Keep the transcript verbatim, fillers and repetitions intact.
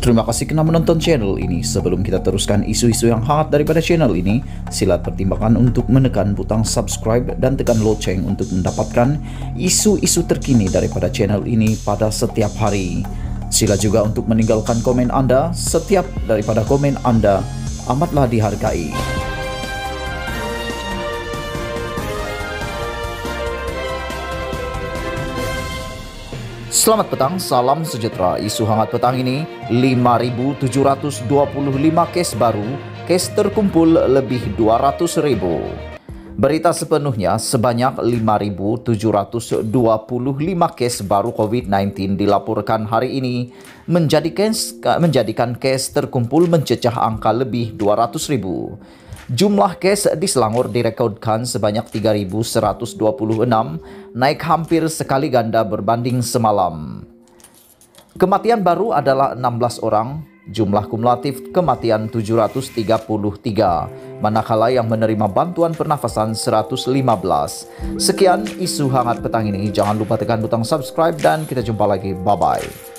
Terima kasih kerana menonton channel ini. Sebelum kita teruskan isu-isu yang hangat daripada channel ini, sila pertimbangkan untuk menekan butang subscribe dan tekan loceng untuk mendapatkan isu-isu terkini daripada channel ini pada setiap hari. Sila juga untuk meninggalkan komen anda. Setiap daripada komen anda amatlah dihargai. Selamat petang, salam sejahtera. Isu hangat petang ini, lima ribu tujuh ratus dua puluh lima kes baru, kes terkumpul lebih dua ratus ribu. Berita sepenuhnya, sebanyak lima ribu tujuh ratus dua puluh lima kes baru COVID sembilan belas dilaporkan hari ini, menjadi kes, menjadikan kes terkumpul mencecah angka lebih dua ratus ribu. Jumlah kes di Selangor direkodkan sebanyak tiga ribu seratus dua puluh enam, naik hampir sekali ganda berbanding semalam. Kematian baru adalah enam belas orang, jumlah kumulatif kematian tujuh ratus tiga puluh tiga, manakala yang menerima bantuan pernafasan seratus lima belas. Sekian isu hangat petang ini, jangan lupa tekan butang subscribe dan kita jumpa lagi, bye-bye.